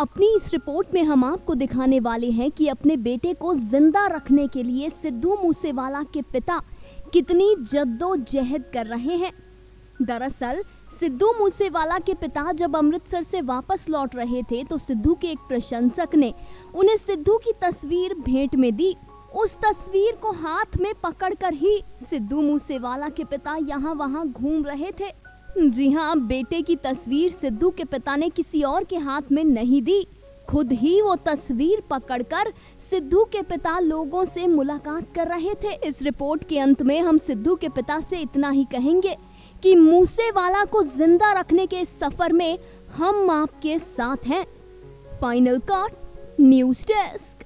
अपनी इस रिपोर्ट में हम आपको दिखाने वाले हैं कि अपने बेटे को जिंदा रखने के लिए सिद्धू मूसेवाला के पिता कितनी जद्दोजहद कर रहे हैं। दरअसल सिद्धू मूसेवाला के पिता जब अमृतसर से वापस लौट रहे थे तो सिद्धू के एक प्रशंसक ने उन्हें सिद्धू की तस्वीर भेंट में दी। उस तस्वीर को हाथ में पकड़कर ही सिद्धू मूसेवाला के पिता यहाँ वहाँ घूम रहे थे। जी हाँ, बेटे की तस्वीर सिद्धू के पिता ने किसी और के हाथ में नहीं दी, खुद ही वो तस्वीर पकड़कर सिद्धू के पिता लोगों से मुलाकात कर रहे थे। इस रिपोर्ट के अंत में हम सिद्धू के पिता से इतना ही कहेंगे कि मूसेवाला को जिंदा रखने के इस सफर में हम आपके साथ हैं। Final cut, news desk.